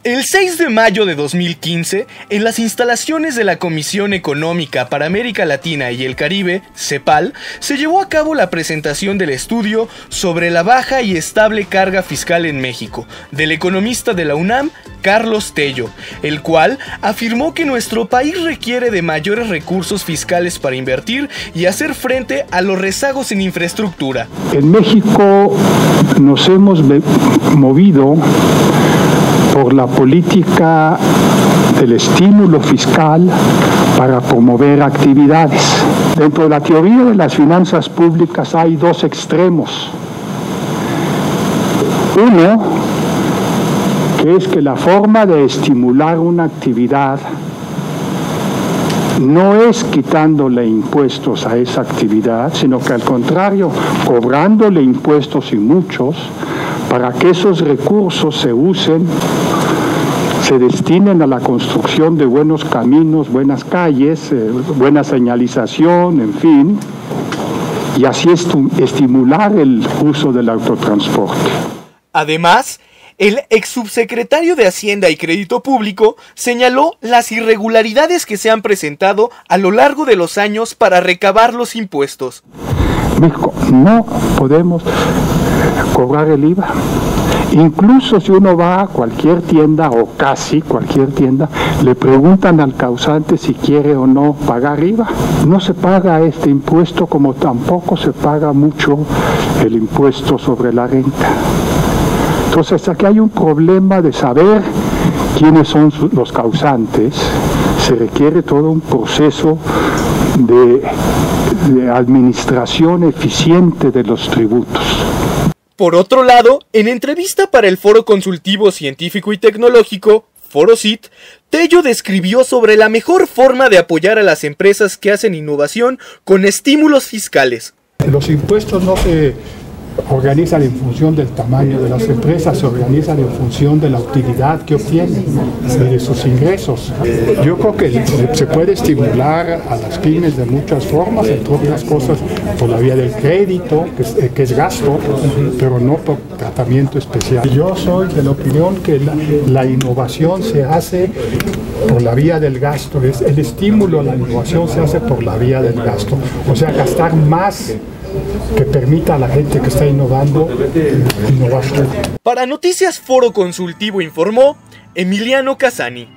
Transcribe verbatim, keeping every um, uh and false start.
El seis de mayo de dos mil quince, en las instalaciones de la Comisión Económica para América Latina y el Caribe, CEPAL, se llevó a cabo la presentación del estudio sobre la baja y estable carga fiscal en México, del economista de la UNAM, Carlos Tello, el cual afirmó que nuestro país requiere de mayores recursos fiscales para invertir y hacer frente a los rezagos en infraestructura. En México nos hemos movido por la política del estímulo fiscal para promover actividades. Dentro de la teoría de las finanzas públicas hay dos extremos. Uno, que es que la forma de estimular una actividad no es quitándole impuestos a esa actividad, sino que al contrario, cobrándole impuestos y muchos, para que esos recursos se usen, se destinen a la construcción de buenos caminos, buenas calles, eh, buena señalización, en fin, y así estimular el uso del autotransporte. Además, el exsubsecretario de Hacienda y Crédito Público señaló las irregularidades que se han presentado a lo largo de los años para recabar los impuestos. México, no podemos cobrar el I V A. Incluso si uno va a cualquier tienda, o casi cualquier tienda, le preguntan al causante si quiere o no pagar I V A. No se paga este impuesto, como tampoco se paga mucho el impuesto sobre la renta. Entonces, aquí hay un problema de saber quiénes son los causantes. Se requiere todo un proceso de, de administración eficiente de los tributos. Por otro lado, en entrevista para el Foro Consultivo Científico y Tecnológico, ForoCit, Tello describió sobre la mejor forma de apoyar a las empresas que hacen innovación con estímulos fiscales. Los impuestos no se organizan en función del tamaño de las empresas, se organizan en función de la utilidad que obtienen y de sus ingresos. Yo creo que se puede estimular a las pymes de muchas formas, entre otras cosas por la vía del crédito, que es, que es gasto, pero no por tratamiento especial. Yo soy de la opinión que la, la innovación se hace por la vía del gasto, es el estímulo a la innovación se hace por la vía del gasto, o sea, gastar más que permita a la gente que está innovando innovar. Para Noticias Foro Consultivo informó Emiliano Casani.